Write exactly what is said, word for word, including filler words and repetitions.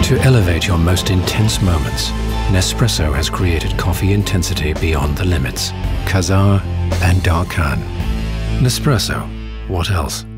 To elevate your most intense moments, Nespresso has created coffee intensity beyond the limits. Kazar and Darkhan. Nespresso, what else?